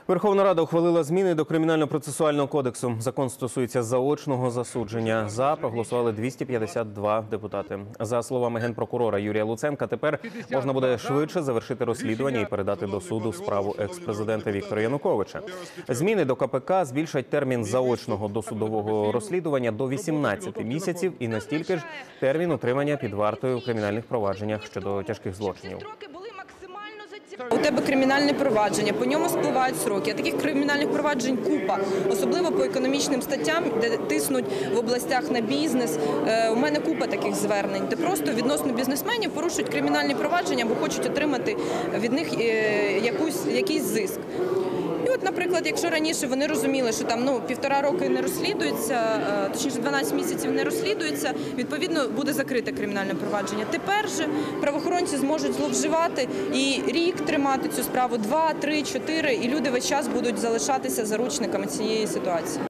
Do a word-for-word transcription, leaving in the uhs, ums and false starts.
Верховна Рада ухвалила зміни до Кримінально-процесуального кодексу. Закон стосується заочного засудження. За проголосували двісті п'ятдесят два депутати. За словами генпрокурора Юрія Луценка, тепер можна буде швидше завершити розслідування і передати до суду справу екс-президента Віктора Януковича. Зміни до ка пе ка збільшать термін заочного досудового розслідування до вісімнадцяти місяців і настільки ж термін утримання під вартою в кримінальних провадженнях щодо тяжких злочинів. У тебе кримінальне провадження, по ньому спливають сроки. А таких кримінальних проваджень купа, особливо по економічним статтям, де тиснуть в областях на бізнес. У мене купа таких звернень, де просто відносно бізнесменів порушують кримінальні провадження, бо хочуть отримати від них якусь, якийсь зиск. І от, наприклад, якщо раніше вони розуміли, що там ну, півтора роки не розслідується, точніше дванадцять місяців не розслідується, відповідно буде закрите кримінальне провадження. Тепер же правоохоронці зможуть зловживати і рік тримати цю справу, два, три, чотири, і люди весь час будуть залишатися заручниками цієї ситуації.